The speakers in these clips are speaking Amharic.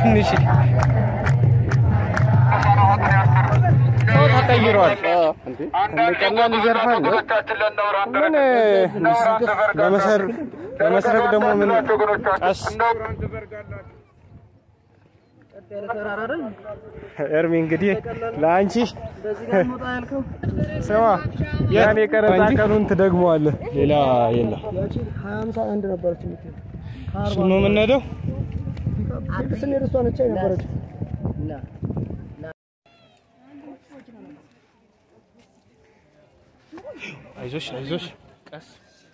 ትንሽ ተቀይሯል እንዴ ቀላል ይዘርፋል ምን ለመስረቅ ደግሞ ምን ቀስ ኤርሚ እንግዲህ ላንቺ ሰማ ያኔ ቀረጣ ቀኑን ትደግመዋለህ ሌላ የለም 51 ነበርች ምትል እሱ ነው የምንሄደው ስንሄድ እሷ ነች ነበረች አይዞሽ ቀስ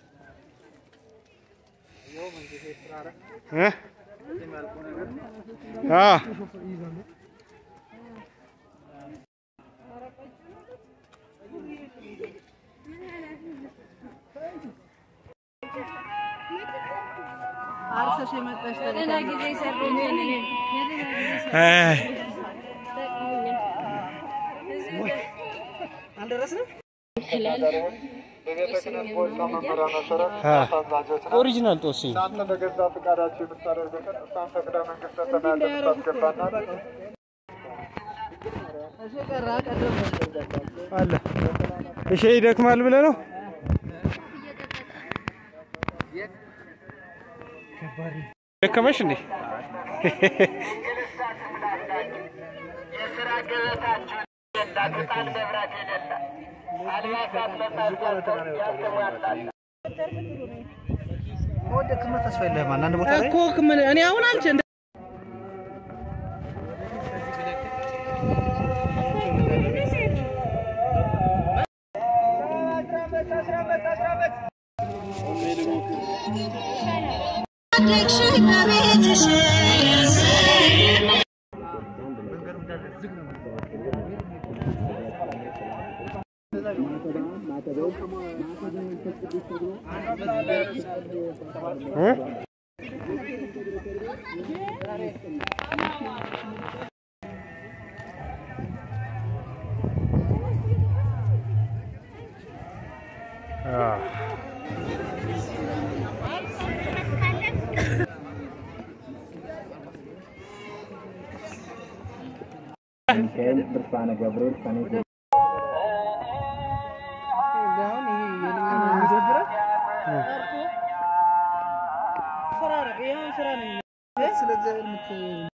አርሰሽ መጣሽ ለሌላ ጊዜ ሰሩኝ አንደረስን ኦሪጂናል ጦሲ እናንተ በገዛ ፍቃዳችሁ ብታደርጉት እሳን ፈቅዳ መንግስተ ሰማያት ታስገባና እሺ ቀራ ቀደም አለ እሺ ይደክማል ብለ ነው ደከመሽ እንዴ የሥራ ገበታችሁ እንዳትጣል መብራት ይደላ አልባሳት ለታርጋው ያስተዋላል ወደ ከመታ ተስፋይለህ ማን አንድ ቦታ ላይ እኮ ምን እኔ አሁን አልቸ ሚካኤል ብርሃነ ገብርኤል ከኔ አሁን ይሄ የለኛ የሚደብረ ስራ ነው ይሄ ስራ ነው ስለዚህ